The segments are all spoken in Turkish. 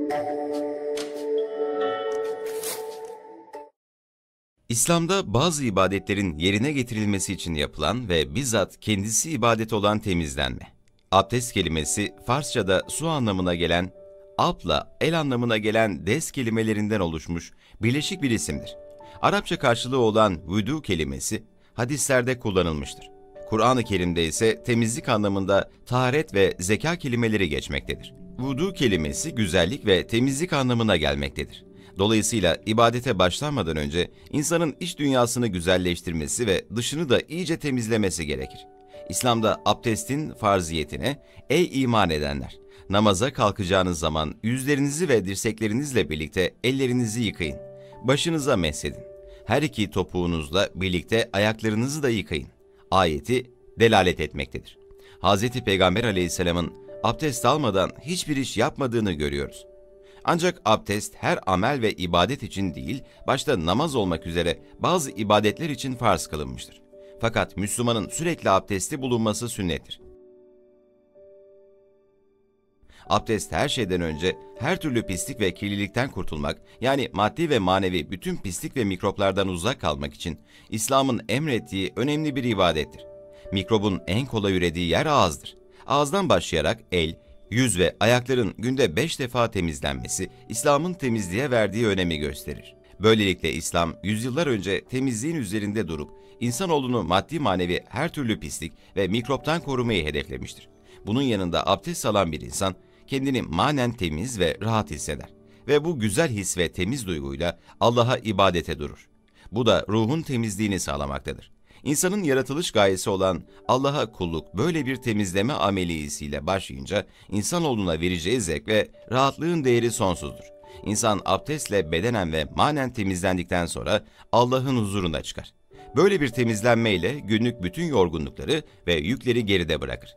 İslam'da bazı ibadetlerin yerine getirilmesi için yapılan ve bizzat kendisi ibadet olan temizlenme. Abdest kelimesi Farsça'da su anlamına gelen, abla el anlamına gelen des kelimelerinden oluşmuş birleşik bir isimdir. Arapça karşılığı olan vudu kelimesi hadislerde kullanılmıştır. Kur'an-ı Kerim'de ise temizlik anlamında taharet ve zeka kelimeleri geçmektedir. Vudu kelimesi güzellik ve temizlik anlamına gelmektedir. Dolayısıyla ibadete başlanmadan önce insanın iç dünyasını güzelleştirmesi ve dışını da iyice temizlemesi gerekir. İslam'da abdestin farziyetine, ey iman edenler, namaza kalkacağınız zaman yüzlerinizi ve dirseklerinizle birlikte ellerinizi yıkayın, başınıza mesedin, her iki topuğunuzla birlikte ayaklarınızı da yıkayın ayeti delalet etmektedir. Hz. Peygamber Aleyhisselam'ın abdest almadan hiçbir iş yapmadığını görüyoruz. Ancak abdest her amel ve ibadet için değil, başta namaz olmak üzere bazı ibadetler için farz kılınmıştır. Fakat Müslümanın sürekli abdesti bulunması sünnettir. Abdest her şeyden önce her türlü pislik ve kirlilikten kurtulmak, yani maddi ve manevi bütün pislik ve mikroplardan uzak kalmak için İslam'ın emrettiği önemli bir ibadettir. Mikrobun en kolay ürediği yer ağızdır. Ağızdan başlayarak el, yüz ve ayakların günde 5 defa temizlenmesi, İslam'ın temizliğe verdiği önemi gösterir. Böylelikle İslam, yüzyıllar önce temizliğin üzerinde durup, insanoğlunu maddi manevi her türlü pislik ve mikroptan korumayı hedeflemiştir. Bunun yanında abdest alan bir insan, kendini manen temiz ve rahat hisseder ve bu güzel his ve temiz duyguyla Allah'a ibadete durur. Bu da ruhun temizliğini sağlamaktadır. İnsanın yaratılış gayesi olan Allah'a kulluk böyle bir temizleme ameliyesiyle başlayınca insanoğluna vereceği zevk ve rahatlığın değeri sonsuzdur. İnsan abdestle bedenen ve manen temizlendikten sonra Allah'ın huzuruna çıkar. Böyle bir temizlenmeyle günlük bütün yorgunlukları ve yükleri geride bırakır.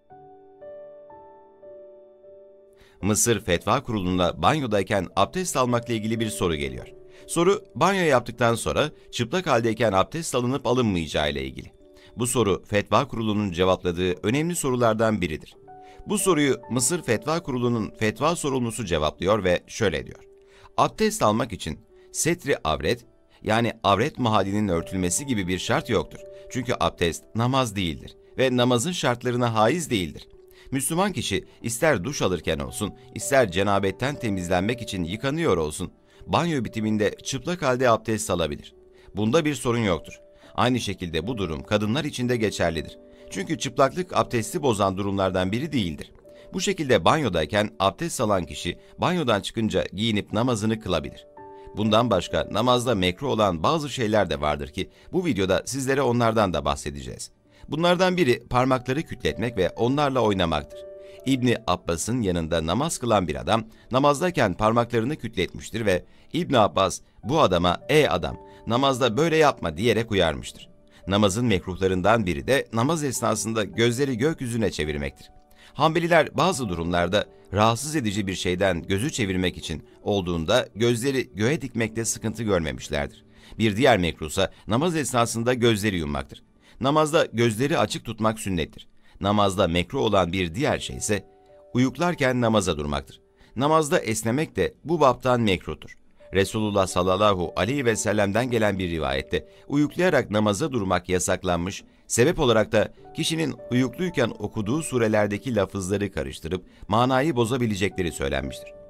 Mısır Fetva Kurulu'na banyodayken abdest almakla ilgili bir soru geliyor. Soru, banyo yaptıktan sonra çıplak haldeyken abdest alınıp alınmayacağı ile ilgili. Bu soru Fetva Kurulu'nun cevapladığı önemli sorulardan biridir. Bu soruyu Mısır Fetva Kurulu'nun fetva sorumlusu cevaplıyor ve şöyle diyor. Abdest almak için setri avret, yani avret mahallinin örtülmesi gibi bir şart yoktur. Çünkü abdest namaz değildir ve namazın şartlarına haiz değildir. Müslüman kişi ister duş alırken olsun, ister cenabetten temizlenmek için yıkanıyor olsun, banyo bitiminde çıplak halde abdest alabilir. Bunda bir sorun yoktur. Aynı şekilde bu durum kadınlar için de geçerlidir. Çünkü çıplaklık abdesti bozan durumlardan biri değildir. Bu şekilde banyodayken abdest alan kişi banyodan çıkınca giyinip namazını kılabilir. Bundan başka namazda mekruh olan bazı şeyler de vardır ki bu videoda sizlere onlardan da bahsedeceğiz. Bunlardan biri parmakları kütletmek ve onlarla oynamaktır. İbni Abbas'ın yanında namaz kılan bir adam namazdayken parmaklarını kütletmiştir ve İbni Abbas bu adama "Ey adam, namazda böyle yapma" diyerek uyarmıştır. Namazın mekruhlarından biri de namaz esnasında gözleri gökyüzüne çevirmektir. Hanbeliler bazı durumlarda rahatsız edici bir şeyden gözü çevirmek için olduğunda gözleri göğe dikmekte sıkıntı görmemişlerdir. Bir diğer mekruhsa namaz esnasında gözleri yummaktır. Namazda gözleri açık tutmak sünnettir. Namazda mekruh olan bir diğer şey ise uyuklarken namaza durmaktır. Namazda esnemek de bu baptan mekruhtur. Resulullah sallallahu aleyhi ve sellem'den gelen bir rivayette uyuklayarak namaza durmak yasaklanmış, sebep olarak da kişinin uyukluyken okuduğu surelerdeki lafızları karıştırıp manayı bozabilecekleri söylenmiştir.